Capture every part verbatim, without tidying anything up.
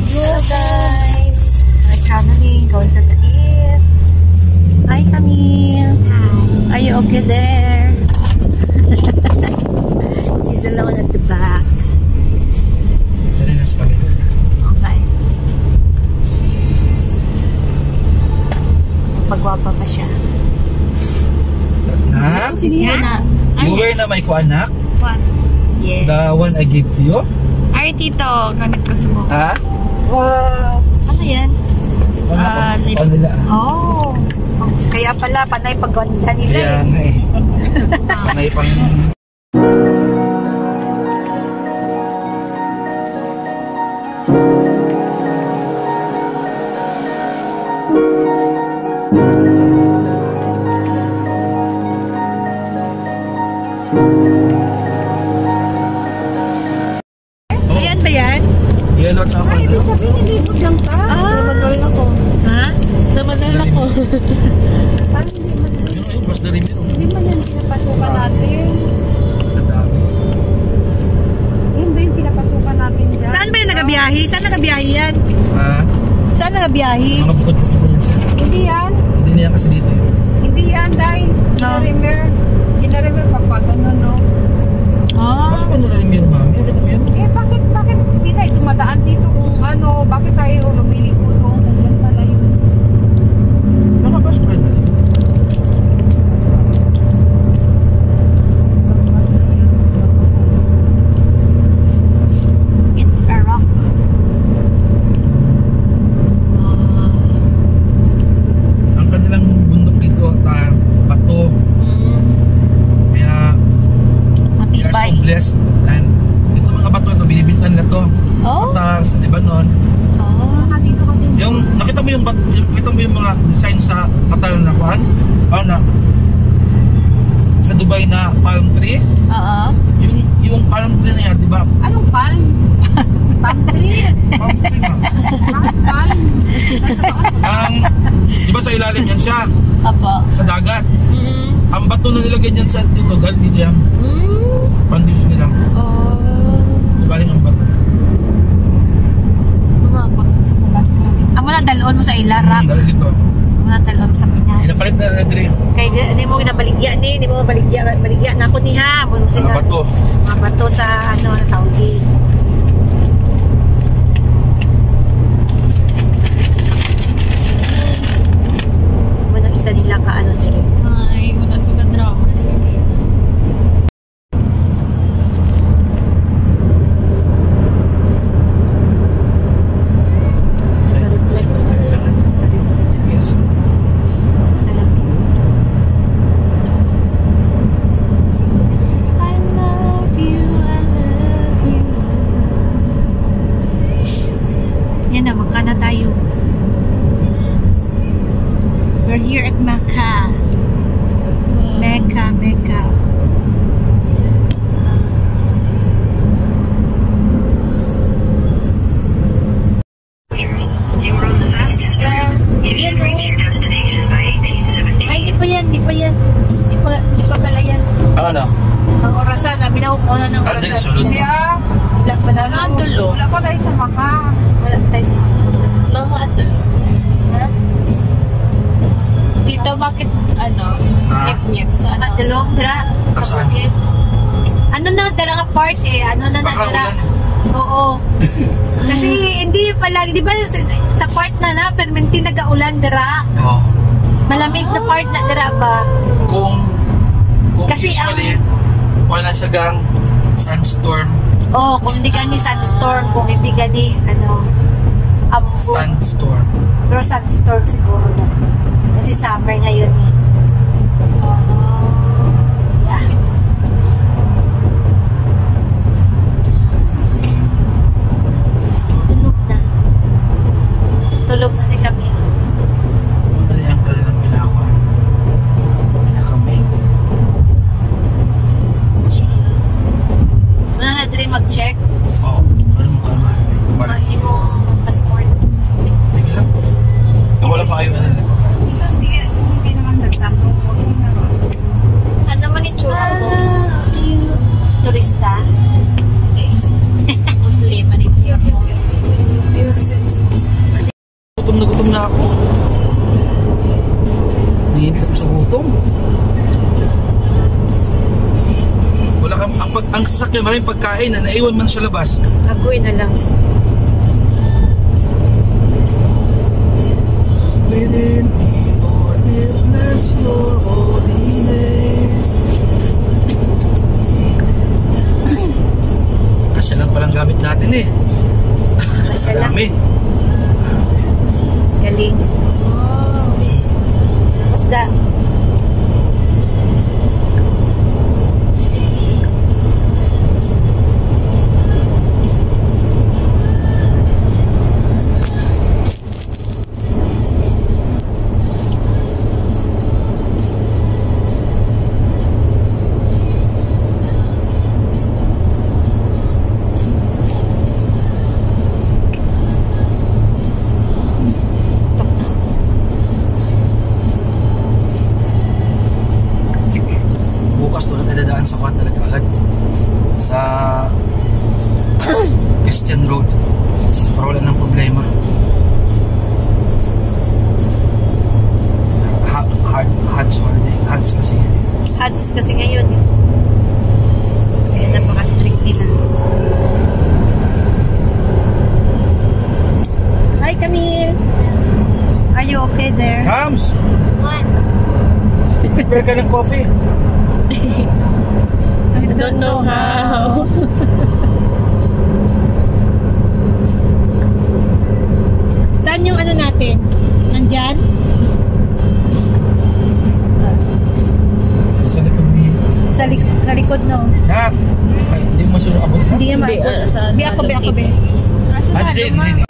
Hello guys, we're traveling, going to the east. Hi Camille. Hi. Are you okay there? She's alone at the back. Tara na sa kami doon. Okay. Pagwapa pa siya. Na? Sige na. You were na may ko anak? What? Yes. The one I gave to you? Ari tito, gamit ko sa mo. Ha? Wow! Ano yan? Ano Ah, ko? lip- Ano nila? Oh. Kaya pala, panay pagwanda nila Kaya eh. nga eh. May pang... Ayan ba yan? Yan lang sa ako. Ay, ibig sabihin, nilibot lang ka. Ah. Namadal ako. Ha? Namadal ako. Parang hindi man, Yun ayun, mas na rin yun. hindi man yan pinapasukan natin. Ang dami. Yun ba yung pinapasukan natin dyan? Saan ba yung nagabiyahe? Saan nagabiyahe yan? Ha? Saan nagabiyahe? Mga bukod-bukod mo yan siya. Hindi yan. Hindi niya kasi dito eh. Hindi yan, dahil. No. Ginarimer. Ginarimer pa pa, ganun, no? Ah. Mas pa nila rin yun, mami. Ano mo yan? Eh, bakit, bakit hindi tayo dumadaan dito kung ano, bakit tayo lumiliko doon kung dyan pala yun? Nakabas pa rin na rin. It's a rock. Ang kanilang bundok dito, ta, bato. Kaya, we are Matibay. so blessed. And ito mga bato ito, binibintan na to. Oh? Qatar, sa Lebanon. Oh. Baka dito kasi Yung, nakita mo yung, bat- yung, nakita mo yung mga design sa Qatar na kuhan? Ano na? Sa Dubai na palm tree? Oo. Yung, yung palm tree na yan, di ba? anong palm? Palm tree? Palm tree nga. Bakit palm? Ang, di ba sa ilalim yan siya? Apo. Sa dagat. Mm. Ang bato na nilagay niyan sa dito, galing dito yan. Mm. Foundation nila. Oh. Galing ang bato. Mga pagkas ko last credit. Amo na dalon mo sa Ilara. Hmm, galing dito. Amo na dalon mo sa Pinas. Pinapalit na na diri. Kay di mo ginabaligya ni, di mo baligya, baligya na ako ni ha. Mo Sa sila. bato. Mga bato sa ano, sa Saudi. Mo nang isa nila ka ano dire. Ay, wala sugat drama sa dito. Kasi mga kailangan nila. Yes. Salamin. I love you, I love you. Yan na, Mecca na tayo. We're here at Mecca. Mecca, Mecca. You are on the fastest route. You should reach your destination by eighteen seventeen. Ay, di pa yan, di pa yan. Di pa, di pa pala yan. Ano? Ang orasan, namin na na ng Ah, orasan. di, sunod. Hindi ah. Wala pa na. Ang dulo. Wala pa tayo sa Maka. Wala pa tayo sa Mga dulo. ha? Dito, bakit, ano, Ha? nyek-nyek sa ano? Madulong, dra. Sa Kasama. bukid. Ano na, dara nga part eh. Ano na na, Baka dara. ulan. Oo. Kasi hindi pala, di ba sa, sa part na na, permanente nag-aulan, dara. Oh. Malamig na part na, dara ba? Kung, kung Kasi usually, wala siya gang sandstorm, Oo, kung hindi gani sunstorm, kung hindi gani, ano, ambo. sandstorm. Pero sunstorm siguro na. Kasi summer ngayon eh. Yeah. Tulog na. Tulog na si Camille. Ano yung kanilang pilakuan? Pinakamay. Wala na din mag-check. Oo. Ano mo ka man? Para, Hindi mo passport. tingin lang. Ako lang pa kayo ano. Hindi, hindi naman ang sasakyan, maraming pagkain na naiwan man sa labas. Agoy na lang. Within or bless your holy name. Kasi lang palang gamit natin eh. Kasya lang. Dami. Galing. What's that? Bukas doon na dadaan sa kwan talaga agad sa Christian Road para wala ng problema. Ha hard Hads holiday, Hads kasi yan. Hads kasi ngayon. eh. Kaya napaka-strict nila. Hi, Camille. Are you okay there? Comes! What? Prepare ka ng coffee. I don't know how. Saan yung ano natin? Nandyan? Sa likod ni... Sa, lik sa likod, no? Nak! Ay, hindi mo masunod abot na? Hindi naman. Hindi, uh, sa Di ako, be, ako, be. Ah, hindi, hindi, hindi.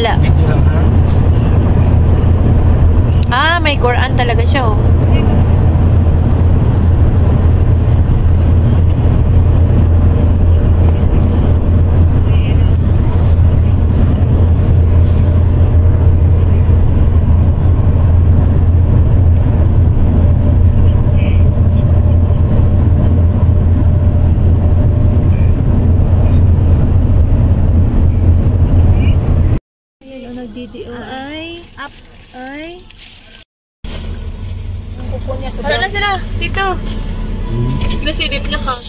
wala. Video lang ha. Ah, may Quran talaga siya oh. Nagdidio ay up ay Ang kuko niya sa wala na sila dito nasilip na ka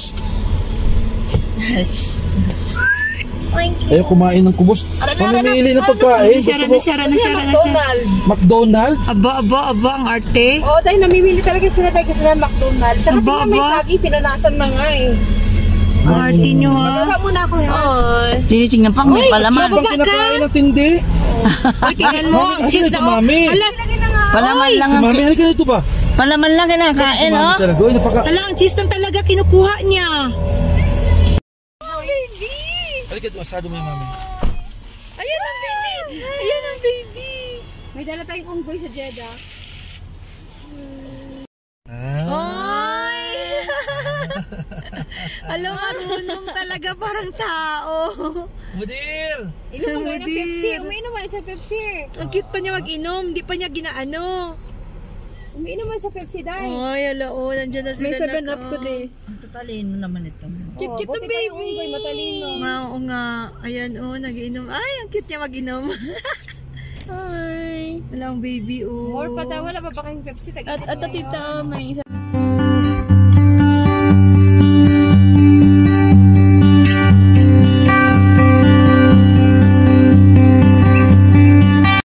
Ayaw kumain ng kubos. Mamimili ng pagkain. nasira Gusto mo nasira nasira nasira McDonald's. McDonald? aba aba aba ang arte Oo, dahil namimili talaga sila dahil sila McDonald's. Saka Aba, tingnan may aba. sagi, pinanasan na nga eh. ang arte nyo ha Baba muna ako yan. ay Tinitingnan pa, may palaman. Pag pinakain ng tindi. ay tingnan mo ang Mami, cheese asan na ito, oh Mami? ala Palaman lang Si ang, Mami, halika na ito ba? palaman lang kinakain, Si Mami oh. talaga. Uy, napaka... ala ang cheese lang talaga kinukuha niya Halika ito, asado mo yung Mami. ayan ang baby ayan ang baby May dala tayong unggoy sa Jeddah. Ah. ay alam marunong talaga parang tao Mudir! Inom mo ng Hindi. Pepsi. Umiinom man sa Pepsi. ang cute pa niya mag-inom hindi pa niya ginaano Umiinom man sa Pepsi dahil. ay ala oh nandiyan na sila May seven na- up ko din. Tutalin mo naman ito. cute cute Oh, ng buti pa yung baby unggoy, matalino. nga oo nga ayan oh nag-inom ay ang cute niya mag-inom ay wala ang baby oh More pa daw. Wala pa ba kayong Pepsi? Tag- at at tita may